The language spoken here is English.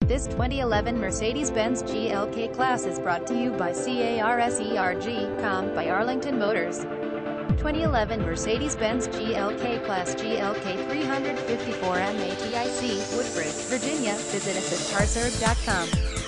This 2011 Mercedes-Benz GLK Class is brought to you by CARSERG.com by Arlington Motors. 2011 Mercedes-Benz GLK Class GLK 354 MATIC, Woodbridge, Virginia. Visit us at CARSERG.com.